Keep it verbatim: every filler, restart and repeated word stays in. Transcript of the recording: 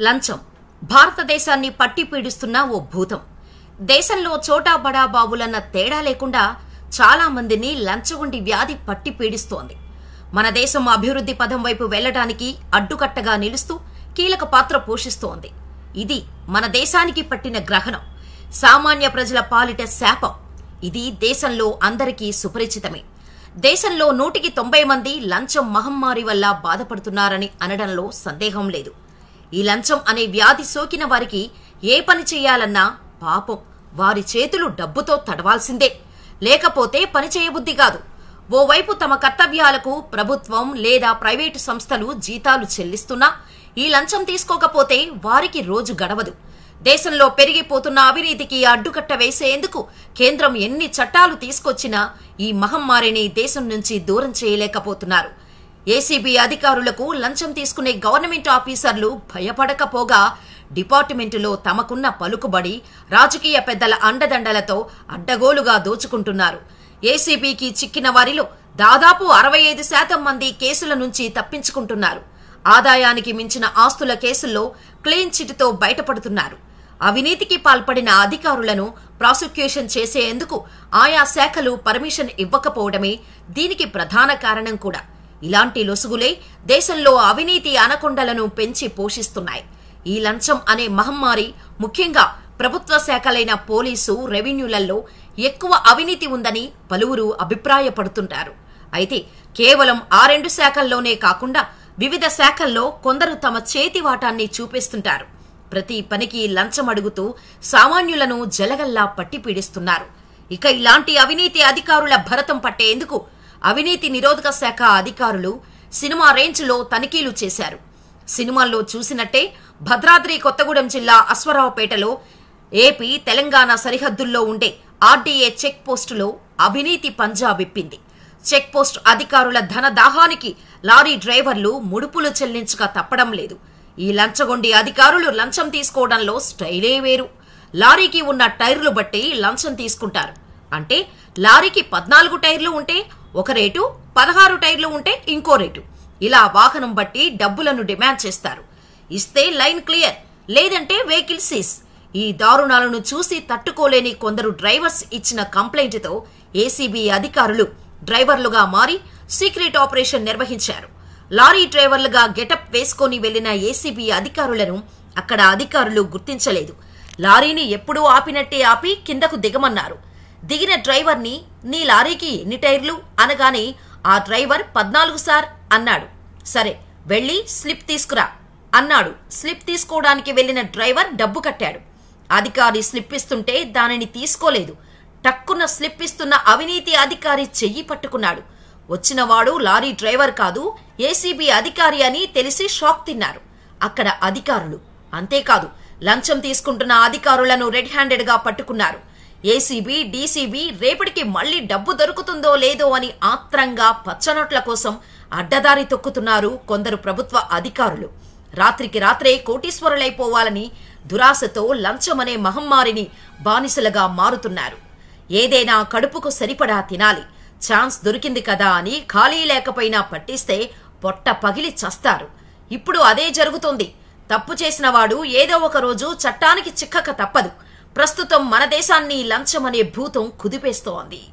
లంచం భారతదేశాన్ని పట్టి పీడిస్తున్న ఓ భూతం. దేశంలో చోటా బడా బాబులన్న తేడా లేకుండా చాలా మందిని లంచగొండి వ్యాధి పట్టి పీడిస్తోంది. మన దేశం అభివృద్ధి పథం వైపు వెళ్లడానికి అడ్డుకట్టగా నిలుస్తూ కీలక పాత్ర పోషిస్తోంది. ఇది మన దేశానికి పట్టిన గ్రహణం, సామాన్య ప్రజల పాలిట శాపం. ఇది దేశంలో అందరికీ సుపరిచితమే. దేశంలో నూటికి తొంభై మంది లంచం మహమ్మారి వల్ల బాధపడుతున్నారని అనడంలో సందేహం లేదు. ఈ లంచం అనే వ్యాధి సోకిన వారికి ఏ పని చేయాలన్నా పాపం వారి చేతులు డబ్బుతో తడవాల్సిందే, లేకపోతే పని చేయబుద్ధి కాదు. ఓవైపు తమ కర్తవ్యాలకు ప్రభుత్వం లేదా ప్రైవేటు సంస్థలు జీతాలు చెల్లిస్తున్నా ఈ లంచం తీసుకోకపోతే వారికి రోజు గడవదు. దేశంలో పెరిగిపోతున్న అవినీతికి అడ్డుకట్ట వేసేందుకు కేంద్రం ఎన్ని చట్టాలు తీసుకొచ్చినా ఈ మహమ్మారిని దేశం నుంచి దూరం చేయలేకపోతున్నారు. ఏసీబీ అధికారులకు లంచం తీసుకునే గవర్నమెంట్ ఆఫీసర్లు భయపడకపోగా డిపార్ట్మెంటులో తమకున్న పలుకుబడి, రాజకీయ పెద్దల అండదండలతో అడ్డగోలుగా దోచుకుంటున్నారు. ఏసీబీకి చిక్కిన వారిలో దాదాపు అరవై ఐదు శాతం మంది కేసుల నుంచి తప్పించుకుంటున్నారు. ఆదాయానికి మించిన ఆస్తుల కేసుల్లో క్లీన్ చిట్తో బయటపడుతున్నారు. అవినీతికి పాల్పడిన అధికారులను ప్రాసిక్యూషన్ చేసేందుకు ఆయా శాఖలు పర్మిషన్ ఇవ్వకపోవడమే దీనికి ప్రధాన కారణం కూడా. ఇలాంటి లొసుగులే దేశంలో అవినీతి అనకొండలను పెంచి పోషిస్తున్నాయి. ఈ లంచం అనే మహమ్మారి ముఖ్యంగా ప్రభుత్వ శాఖలైన పోలీసు, రెవెన్యూలలో ఎక్కువ అవినీతి ఉందని పలువురు అభిప్రాయపడుతుంటారు. అయితే కేవలం ఆ రెండు శాఖల్లోనే కాకుండా వివిధ శాఖల్లో కొందరు తమ చేతివాటాన్ని చూపిస్తుంటారు. ప్రతి పనికి లంచం అడుగుతూ సామాన్యులను జలగల్లా పట్టి పీడిస్తున్నారు. ఇక ఇలాంటి అవినీతి అధికారుల భరతం పట్టేందుకు అవినీతి నిరోధక శాఖ అధికారులు సినిమా రేంజ్లో తనిఖీలు చేశారు. సినిమాల్లో చూసినట్టే భద్రాద్రి కొత్తగూడెం జిల్లా అశ్వరావుపేటలో ఏపీ తెలంగాణ సరిహద్దుల్లో ఉండే ఆర్డీఏ చెక్ పోస్టులో అవినీతి పంజా విప్పింది. చెక్ పోస్ట్ అధికారుల ధన దాహానికి లారీ డ్రైవర్లు ముడుపులు చెల్లించక తప్పడం లేదు. ఈ లంచగొండి అధికారులు లంచం తీసుకోవడంలో స్టైలే వేరు. లారీకి ఉన్న టైర్లు బట్టి లంచం తీసుకుంటారు. అంటే లారీకి పద్నాలుగు టైర్లు ఉంటే ఒక రేటు, పదహారు టైర్లు ఉంటే ఇంకో రేటు. ఇలా వాహనం బట్టి డబ్బులను డిమాండ్ చేస్తారు. ఇస్తే లైన్ క్లియర్, లేదంటే వెహికల్ సీజ్. ఈ దారుణాలను చూసి తట్టుకోలేని కొందరు డ్రైవర్స్ ఇచ్చిన కంప్లైంట్తో ఏసీబీ అధికారులు డ్రైవర్లుగా మారి సీక్రెట్ ఆపరేషన్ నిర్వహించారు. లారీ డ్రైవర్లుగా గెటప్ వేసుకుని వెళ్లిన ఏసీబీ అధికారులను అక్కడ అధికారులు గుర్తించలేదు. లారీని ఎప్పుడూ ఆపినట్టే ఆపి కిందకు దిగమన్నారు. దిగిన డ్రైవర్ని నీ లారీకి ఎన్ని టైర్లు అనగానే ఆ డ్రైవర్ పద్నాలుగు సార్ అన్నాడు. సరే వెళ్లి స్లిప్ తీసుకురా అన్నాడు. స్లిప్ తీసుకోవడానికి వెళ్లిన డ్రైవర్ డబ్బు కట్టాడు. అధికారి స్లిప్ ఇస్తుంటే దానిని తీసుకోలేదు. టక్కున స్లిప్ ఇస్తున్న అవినీతి అధికారి చెయ్యి పట్టుకున్నాడు. వచ్చినవాడు లారీ డ్రైవర్ కాదు, ఏసీబీ అధికారి అని తెలిసి షాక్ తిన్నారు అక్కడ అధికారులు. అంతేకాదు లంచం తీసుకుంటున్న అధికారులను రెడ్ హ్యాండెడ్ గా పట్టుకున్నారు. ఏసీబీ, డీసీబీ రేపటికి మళ్లీ డబ్బు దొరుకుతుందో లేదో అని ఆత్రంగా పచ్చనోట్ల కోసం అడ్డదారి తొక్కుతున్నారు కొందరు ప్రభుత్వ అధికారులు. రాత్రికి రాత్రే కోటీశ్వరులైపోవాలని దురాశతో లంచమనే మహమ్మారిని బానిసలుగా మారుతున్నారు. ఏదైనా కడుపుకు సరిపడా తినాలి, ఛాన్స్ దొరికింది కదా అని ఖాళీ లేకపోయినా పట్టిస్తే పొట్ట పగిలి చస్తారు. ఇప్పుడు అదే జరుగుతోంది. తప్పు చేసిన వాడు ఏదో ఒక రోజు చట్టానికి చిక్కక తప్పదు. ప్రస్తుతం మన దేశాన్ని లంచమనే భూతం కుదిపేస్తోంది.